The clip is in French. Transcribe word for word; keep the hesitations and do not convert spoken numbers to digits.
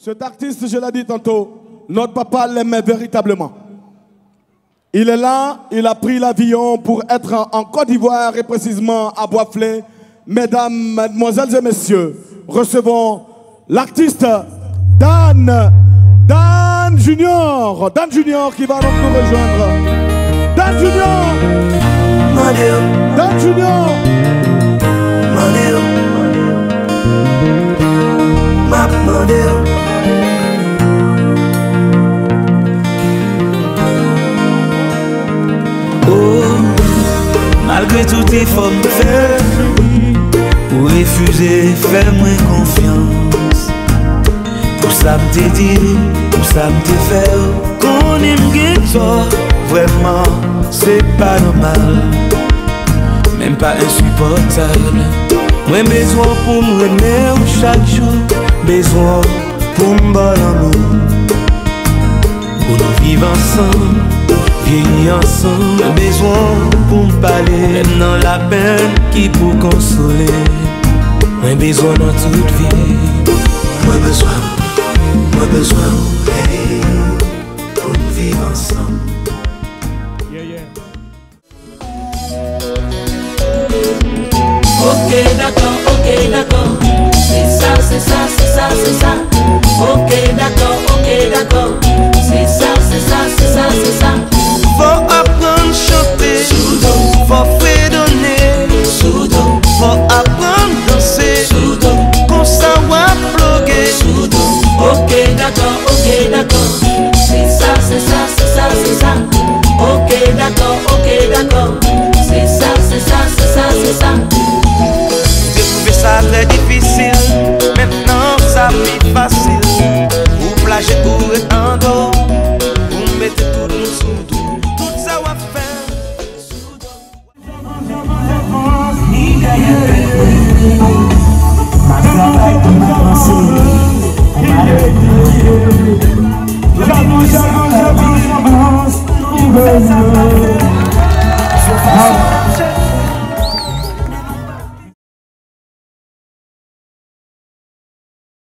Cet artiste, je l'ai dit tantôt, notre papa l'aimait véritablement. Il est là, il a pris l'avion pour être en, en Côte d'Ivoire et précisément à Boisflé. Mesdames, mesdemoiselles et messieurs, recevons l'artiste Dan, Dan Junior. Dan Junior qui va donc nous rejoindre. Dan Junior. Dan Junior. Malgré tout effort me faire pour refuser, fais-moi confiance. Pour ça me te dit, pour ça me te faire qu'on aime toi. Vraiment, c'est pas normal, même pas insupportable. Moi besoin pour me remettre chaque jour, besoin pour me battre l'amour, pour nous vivre ensemble. Vieillir ensemble, besoin pour me parler. Maintenant la peine qui pour consoler. Moi besoin dans toute vie. Moi besoin, moi besoin, hey, pour nous vivre ensemble. Yeah, yeah. Ok d'accord, ok d'accord. C'est ça, c'est ça, c'est ça, c'est ça.